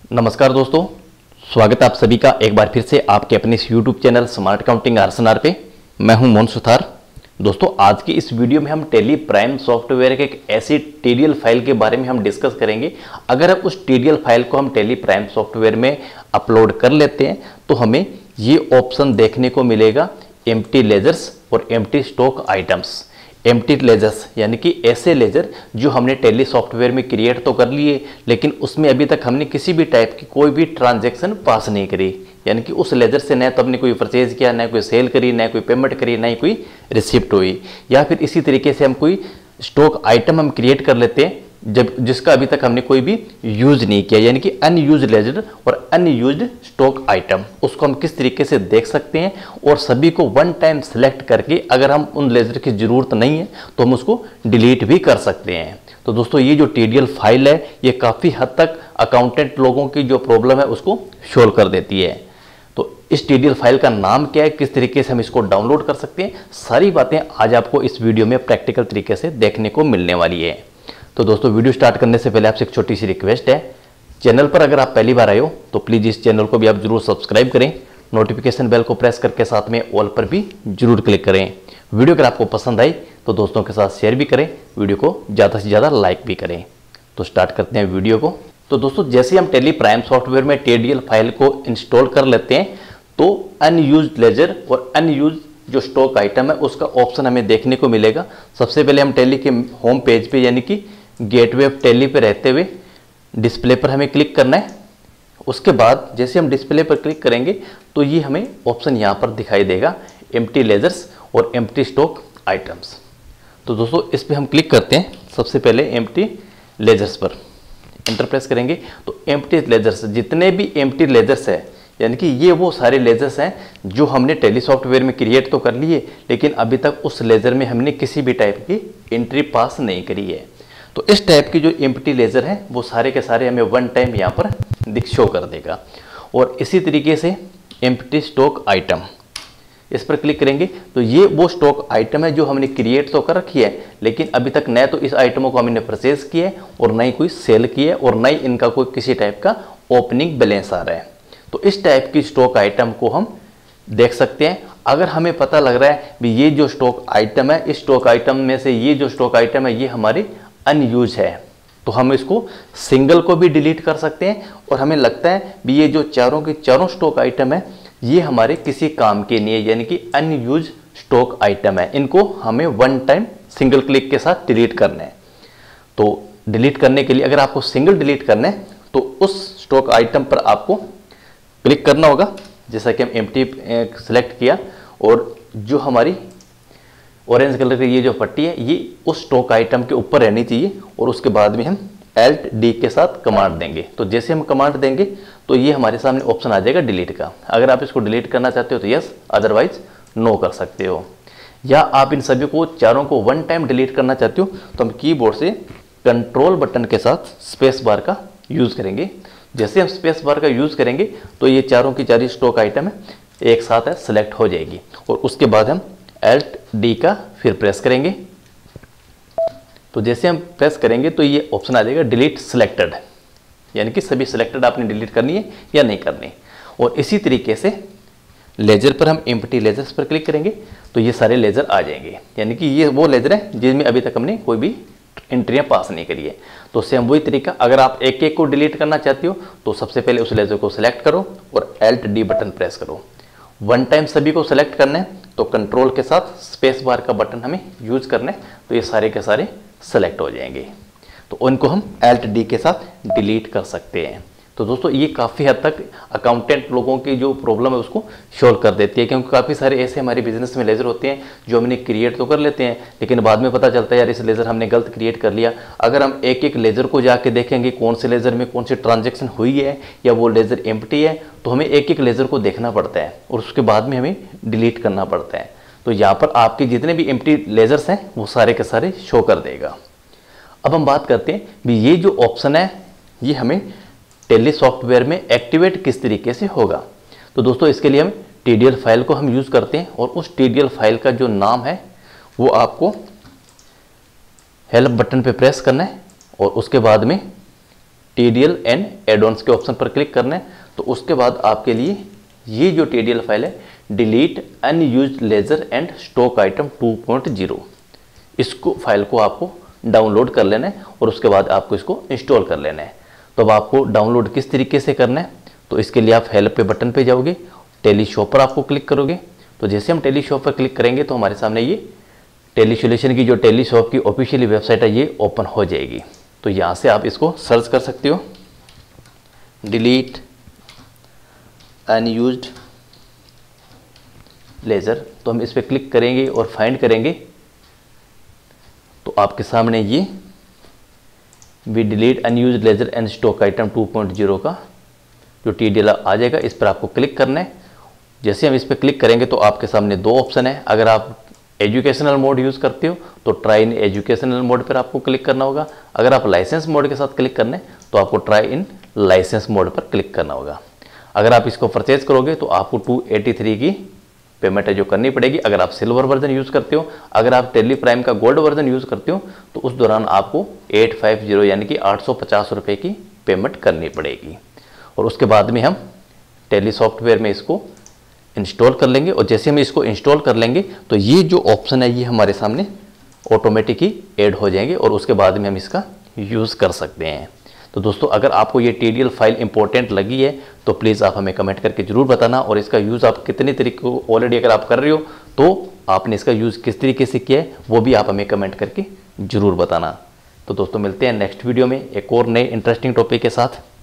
नमस्कार दोस्तों, स्वागत है आप सभी का एक बार फिर से आपके अपने इस YouTube चैनल स्मार्ट अकाउंटिंग आरसनार पे। मैं हूं मोहन सुथार। दोस्तों, आज की इस वीडियो में हम टैली प्राइम सॉफ्टवेयर के एक ऐसी टीडीएल फाइल के बारे में हम डिस्कस करेंगे। अगर हम उस टीडीएल फाइल को हम टैली प्राइम सॉफ्टवेयर में अपलोड कर लेते हैं तो हमें ये ऑप्शन देखने को मिलेगा, एम्प्टी लेजर्स और empty stock items. Empty ledgers यानी कि ऐसे लेजर जो हमने टैली सॉफ्टवेयर में क्रिएट तो कर लिए, लेकिन उसमें अभी तक हमने किसी भी टाइप की कोई भी ट्रांजैक्शन पास नहीं करी। यानी कि उस लेजर से न तो हमने कोई परचेज किया, न कोई सेल करी, न कोई पेमेंट करी, न ही कोई रिसिप्ट हुई। या फिर इसी तरीके से हम कोई स्टॉक आइटम हम क्रिएट कर लेते हैं जिसका अभी तक हमने कोई भी यूज नहीं किया, यानी कि अनयूज लेजर और अनयूज्ड स्टॉक आइटम। उसको हम किस तरीके से देख सकते हैं और सभी को वन टाइम सिलेक्ट करके अगर हम उन लेजर की ज़रूरत नहीं है तो हम उसको डिलीट भी कर सकते हैं। तो दोस्तों, ये जो टीडीएल फाइल है ये काफ़ी हद तक अकाउंटेंट लोगों की जो प्रॉब्लम है उसको सोल्व कर देती है। तो इस टीडीएल फाइल का नाम क्या है, किस तरीके से हम इसको डाउनलोड कर सकते हैं, सारी बातें आज आपको इस वीडियो में प्रैक्टिकल तरीके से देखने को मिलने वाली है। तो दोस्तों, वीडियो स्टार्ट करने से पहले आपसे एक छोटी सी रिक्वेस्ट है, चैनल पर अगर आप पहली बार आए हो तो प्लीज़ इस चैनल को भी आप जरूर सब्सक्राइब करें, नोटिफिकेशन बेल को प्रेस करके साथ में ऑल पर भी जरूर क्लिक करें। वीडियो अगर आपको पसंद आई तो दोस्तों के साथ शेयर भी करें, वीडियो को ज़्यादा से ज़्यादा लाइक भी करें। तो स्टार्ट करते हैं वीडियो को। तो दोस्तों, जैसे हम टैली प्राइम सॉफ्टवेयर में टीडीएल फाइल को इंस्टॉल कर लेते हैं तो अनयूज्ड लेजर और अनयूज्ड जो स्टॉक आइटम है उसका ऑप्शन हमें देखने को मिलेगा। सबसे पहले हम टैली के होम पेज पे यानी कि गेटवे ऑफ टैली पे रहते हुए डिस्प्ले पर हमें क्लिक करना है। उसके बाद जैसे हम डिस्प्ले पर क्लिक करेंगे तो ये हमें ऑप्शन यहाँ पर दिखाई देगा, एम्प्टी लेजर्स और एम्प्टी स्टॉक आइटम्स। तो दोस्तों, इस पर हम क्लिक करते हैं। सबसे पहले एम्प्टी लेजर्स पर एंटर प्रेस करेंगे तो एम्प्टी लेजर्स, जितने भी एम्प्टी लेजर्स है यानी कि ये वो सारे लेजर्स हैं जो हमने टैली सॉफ्टवेयर में क्रिएट तो कर लिए, लेकिन अभी तक उस लेजर में हमने किसी भी टाइप की एंट्री पास नहीं करी है। तो इस टाइप की जो एम्प्टी लेजर है वो सारे के सारे हमें वन टाइम यहाँ पर शो कर देगा। और इसी तरीके से एम्प्टी स्टॉक आइटम, इस पर क्लिक करेंगे तो ये वो स्टॉक आइटम है जो हमने क्रिएट तो कर रखी है, लेकिन अभी तक न तो इस आइटमों को हमने परचेज किया है और न ही कोई सेल किया है और न ही इनका कोई किसी टाइप का ओपनिंग बैलेंस आ रहा है। तो इस टाइप की स्टॉक आइटम को हम देख सकते हैं। अगर हमें पता लग रहा है भी ये जो स्टॉक आइटम है, इस स्टॉक आइटम में से ये जो स्टॉक आइटम है ये हमारी अनयूज है, तो हम इसको सिंगल को भी डिलीट कर सकते हैं। और हमें लगता है भी ये जो चारों के चारों स्टॉक आइटम है ये हमारे किसी काम के नहीं है, यानी कि अनयूज स्टॉक आइटम है, इनको हमें वन टाइम सिंगल क्लिक के साथ डिलीट करना है। तो डिलीट करने के लिए अगर आपको सिंगल डिलीट करना है तो उस स्टॉक आइटम पर आपको क्लिक करना होगा। जैसा कि हम एम्प्टी सेलेक्ट किया और जो हमारी ऑरेंज कलर की ये जो पट्टी है ये उस स्टॉक आइटम के ऊपर रहनी चाहिए और उसके बाद में हम Alt D के साथ कमांड देंगे। तो जैसे हम कमांड देंगे तो ये हमारे सामने ऑप्शन आ जाएगा डिलीट का। अगर आप इसको डिलीट करना चाहते हो तो यस, अदरवाइज नो कर सकते हो। या आप इन सभी को चारों को वन टाइम डिलीट करना चाहते हो तो हम कीबोर्ड से कंट्रोल बटन के साथ स्पेस बार का यूज़ करेंगे। जैसे हम स्पेस बार का यूज़ करेंगे तो ये चारों की चार स्टॉक आइटम है एक साथ है सेलेक्ट हो जाएगी और उसके बाद हम Alt D का फिर प्रेस करेंगे। तो जैसे हम प्रेस करेंगे तो ये ऑप्शन आ जाएगा डिलीट सिलेक्टेड, यानी कि सभी सिलेक्टेड आपने डिलीट करनी है या नहीं करनी। और इसी तरीके से लेजर पर हम एम्प्टी लेजर्स पर क्लिक करेंगे तो ये सारे लेजर आ जाएंगे, यानी कि ये वो लेजर है जिनमें अभी तक हमने कोई भी एंट्रियां पास नहीं करी है। तो सेम वही तरीका, अगर आप एक एक को डिलीट करना चाहते हो तो सबसे पहले उस लेजर को सिलेक्ट करो और Alt D बटन प्रेस करो। वन टाइम सभी को सिलेक्ट करना है तो कंट्रोल के साथ स्पेस बार का बटन हमें यूज करना है तो ये सारे के सारे सेलेक्ट हो जाएंगे। तो उनको हम Alt D के साथ डिलीट कर सकते हैं। तो दोस्तों, ये काफ़ी हद तक अकाउंटेंट लोगों की जो प्रॉब्लम है उसको सॉल्व कर देती है, क्योंकि काफ़ी सारे ऐसे हमारे बिजनेस में लेजर होते हैं जो हमने क्रिएट तो कर लेते हैं लेकिन बाद में पता चलता है यार इस लेजर हमने गलत क्रिएट कर लिया। अगर हम एक एक लेजर को जाके देखेंगे कौन से लेजर में कौन सी ट्रांजेक्शन हुई है या वो लेजर एम्प्टी है, तो हमें एक एक लेजर को देखना पड़ता है और उसके बाद में हमें डिलीट करना पड़ता है। तो यहाँ पर आपके जितने भी एम्प्टी लेजर्स हैं वो सारे के सारे शो कर देगा। अब हम बात करते हैं भी ये जो ऑप्शन है ये हमें टैली सॉफ्टवेयर में एक्टिवेट किस तरीके से होगा। तो दोस्तों, इसके लिए हम टीडीएल फाइल को हम यूज़ करते हैं और उस टीडीएल फाइल का जो नाम है वो आपको हेल्प बटन पे प्रेस करना है और उसके बाद में TDL एंड एड-ऑन्स के ऑप्शन पर क्लिक करना है। तो उसके बाद आपके लिए ये जो TDL फाइल है delete unused ledger and stock item 2.0, इसको फाइल को आपको डाउनलोड कर लेना है और उसके बाद आपको इसको इंस्टॉल कर लेना है। तो अब आपको डाउनलोड किस तरीके से करना है, तो इसके लिए आप हेल्प पे बटन पे जाओगे, टेली शॉप पर आपको क्लिक करोगे। तो जैसे हम टेली शॉप पर क्लिक करेंगे तो हमारे सामने ये टेली सॉल्यूशन की जो टेली शॉप की ऑफिशियल वेबसाइट है ये ओपन हो जाएगी। तो यहाँ से आप इसको सर्च कर सकते हो, डिलीट अनयूज्ड लेजर। तो हम इस पर क्लिक करेंगे और फाइंड करेंगे तो आपके सामने ये वी delete unused ledger and stock item 2.0 का जो TDL आ जाएगा। इस पर आपको क्लिक करना है। जैसे हम इस पर क्लिक करेंगे तो आपके सामने दो ऑप्शन है। अगर आप एजुकेशनल मोड यूज़ करते हो तो ट्राई इन एजुकेशनल मोड पर आपको क्लिक करना होगा। अगर आप लाइसेंस मोड के साथ क्लिक करना है तो आपको ट्राई इन लाइसेंस मोड पर क्लिक करना होगा। अगर आप इसको परचेज करोगे तो आपको 283 की पेमेंट है जो करनी पड़ेगी अगर आप सिल्वर वर्जन यूज़ करते हो। अगर आप टेली प्राइम का गोल्ड वर्जन यूज़ करते हो तो उस दौरान आपको 850 यानी कि 850 रुपये की पेमेंट करनी पड़ेगी। और उसके बाद में हम टेली सॉफ्टवेयर में इसको इंस्टॉल कर लेंगे। और जैसे हम इसको इंस्टॉल कर लेंगे तो ये जो ऑप्शन है ये हमारे सामने ऑटोमेटिक ही ऐड हो जाएंगे और उसके बाद में हम इसका यूज़ कर सकते हैं। तो दोस्तों अगर आपको ये TDL फाइल इंपॉर्टेंट लगी है तो प्लीज़ आप हमें कमेंट करके ज़रूर बताना। और इसका यूज़ आप कितने तरीके को ऑलरेडी अगर आप कर रहे हो तो आपने इसका यूज़ किस तरीके से किया है वो भी आप हमें कमेंट करके ज़रूर बताना। तो दोस्तों मिलते हैं नेक्स्ट वीडियो में एक और नए इंटरेस्टिंग टॉपिक के साथ।